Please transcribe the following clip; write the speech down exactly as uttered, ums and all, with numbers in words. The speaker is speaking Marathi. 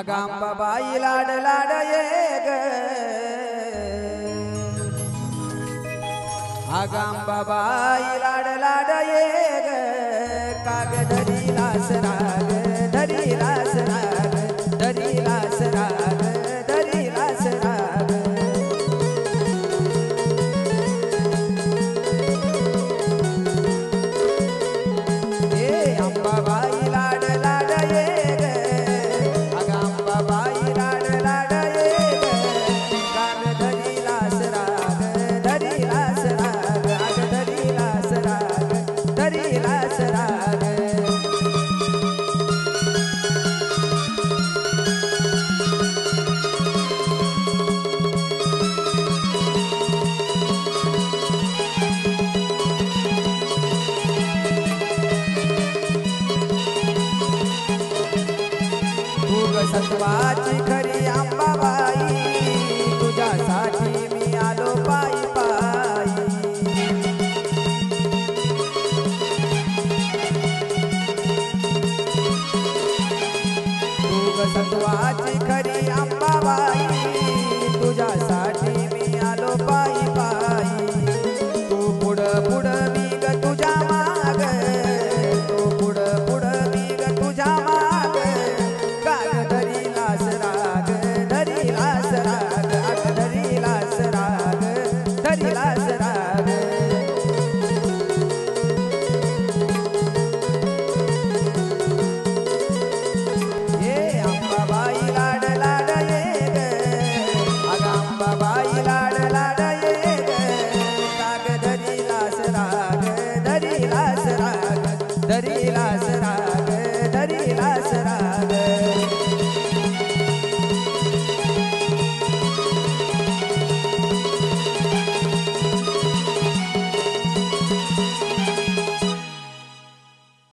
आगांबाबाई लाड लाड ये ग आगांबाबाई लाड लाड ये ग काग धरी लास राग धरी लास राग धरी लास राग धरी लास राग ए अंबाबाई लाड लाड ये ग आगांबाबाई लाड लाड ये ग काग धरी लास राग धरी लास राग आग धरी लास राग धरी लास राग सत्वाची खरी अंबाबाई तुझ्यासाठी मी आलो पायी पायी तू सत्वाची खरी अंबाबाई तुझ्यासाठी मी आलो पायी पायी तू पुढं पुढं मी ग तुझ्या माग तू पुढं पुढं मी ग तुझ्या माग धरी लास राग धरी लास राग आग धरी लास राग धरी लास राग ये अंबाबाई लाड लाड ये ग आगांबाबाई लाड लाड ये ग काग धरी लास राग धरी लास राग धरी लास राग धरी लास राग